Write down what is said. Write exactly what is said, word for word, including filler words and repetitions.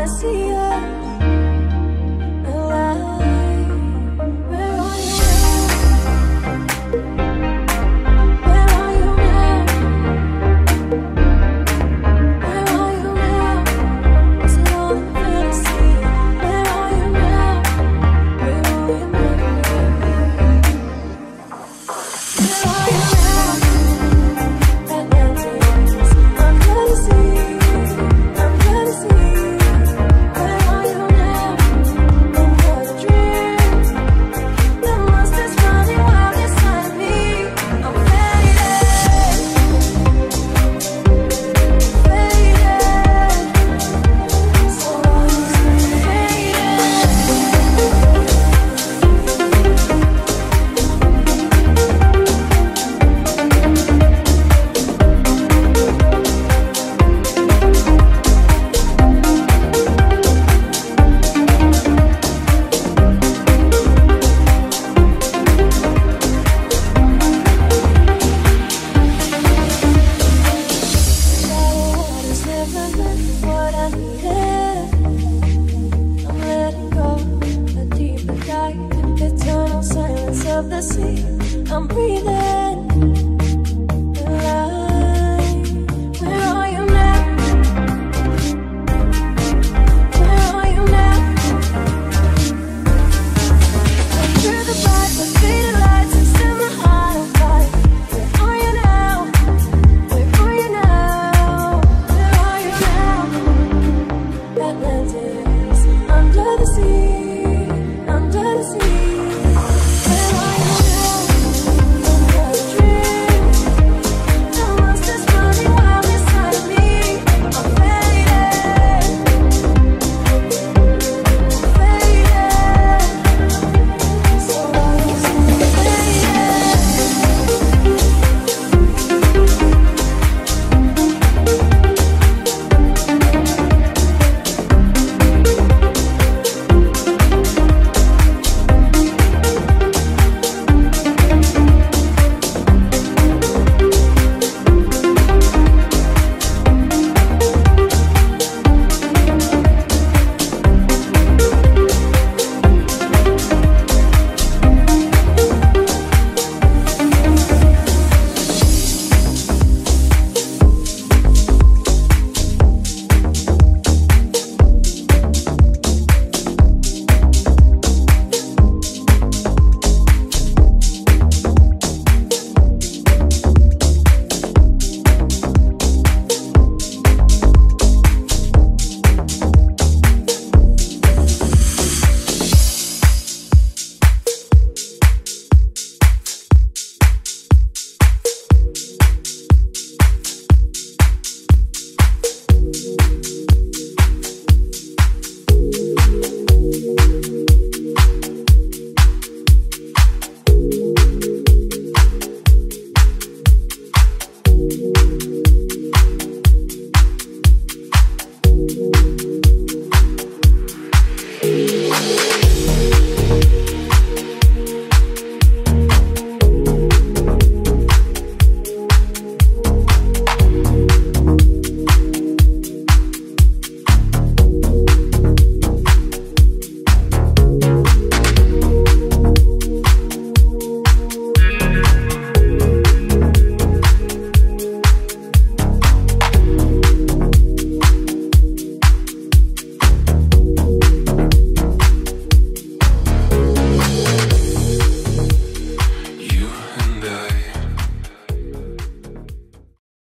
see us alive. Where are you now? Where are you now? Where are you now? Is it all a fantasy? Where are you now? Where are you now? Where are you now? Atlantis, I'm ready to see. I'm ready to see. Where are you now? Another dream. The monster's running wild inside me. I'm faded, faded. So easily faded. Shallow waters never meant what I needed. I'm letting go, a deeper dive, eternal silence of the sea. I'm breathing.